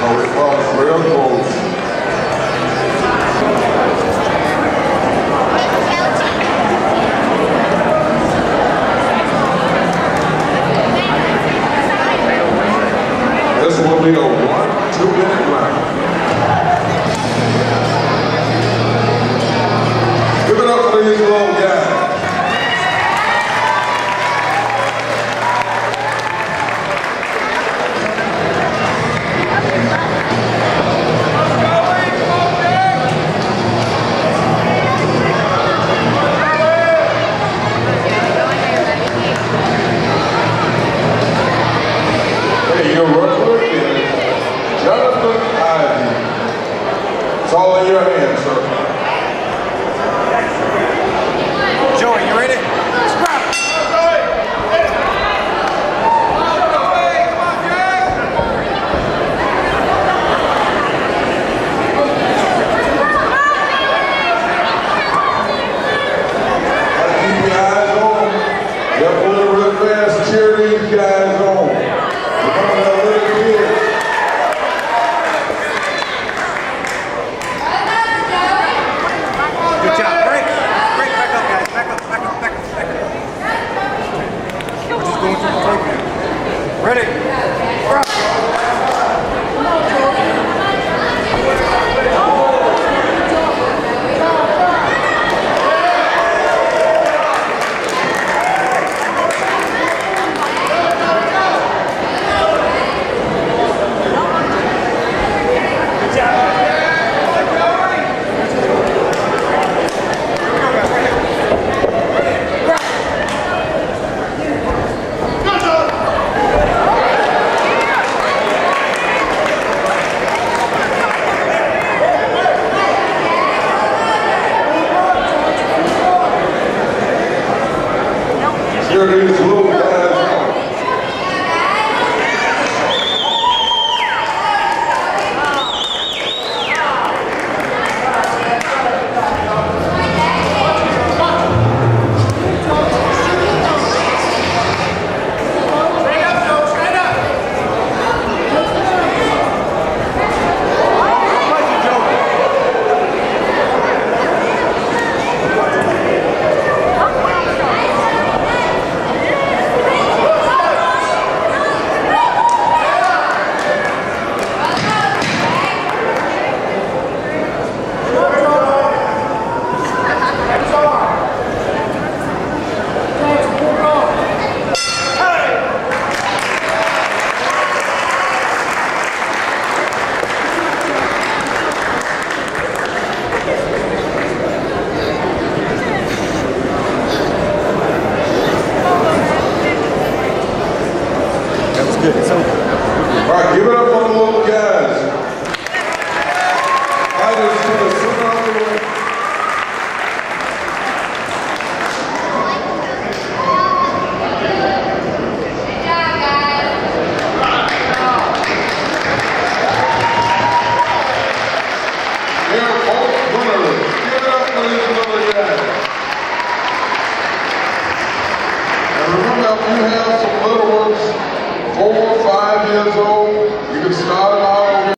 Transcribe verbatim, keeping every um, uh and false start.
So it was real close. This will be a one, two minute round. Give it up for these little guys. Hey, your referee is Jonathan Ivey. It's all in your hands, sir. Joey, you ready? Keep your eyes on. They're pulling real fast. Cheer these guys on. We're coming up little kids. Good job. Break. Break back up, guys. Back up, back up, back up, back up. We're just going through the program. Ready? Rock. Cheer these little guys on. That was good. It's over. All right, give it up for the little guys. Fighters to the center of the ring. They're both winners. Give it up for these little guys. And remember, if you have some little ones, four, five years old,